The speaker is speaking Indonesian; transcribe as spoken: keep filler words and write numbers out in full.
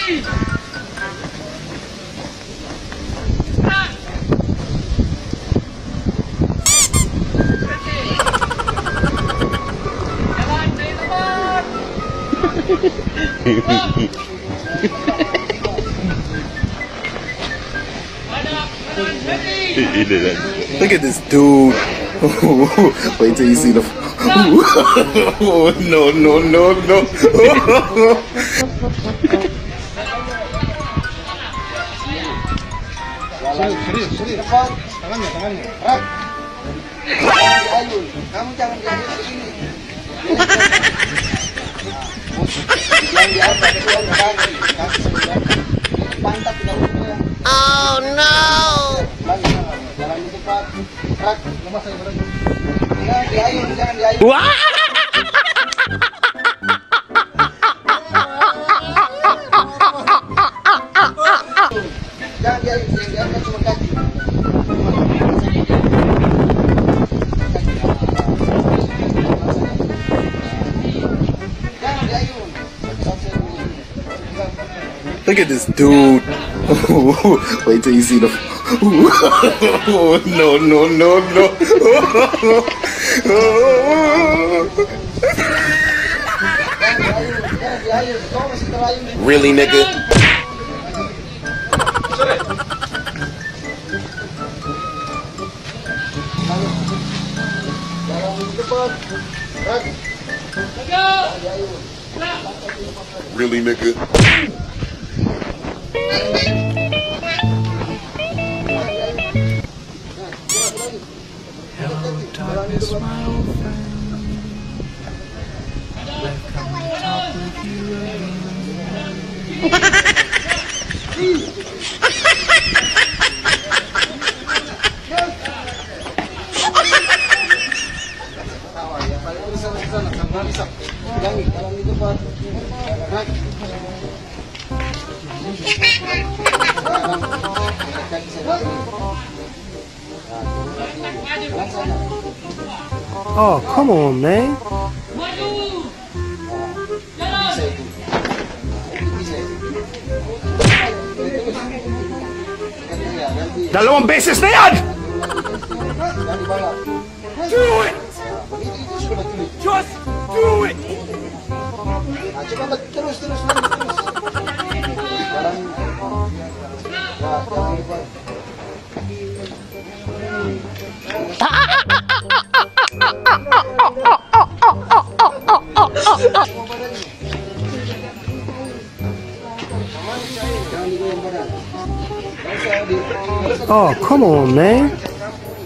Look at this dude. Wait till you see the. No, no, no, no. Serius, serius. Tangannya, tangannya. Rak. Ayun, kamu jangan diambil sini. Yang di atas itu yang kaki, kaki sebelah. Pantat tidak boleh. Oh no. Jalan di depan. Rak, lemas saya berani. Jangan diayun, jangan diayun. Wah. Jangan diayun, yang diangkat cuma kaki. Jangan diayun. Look at this dude. Wait till you see the. No, no, no, no. Really, nigga? Really, nigga? Hello, darkness, my old friend. I've come to talk with you again. Oh, come on, man. Dalawang beses na yan! Do it! Just do it! Coba terus terus lagi terus. Jalan. Ya, jangan lupa. Oh, come on, man.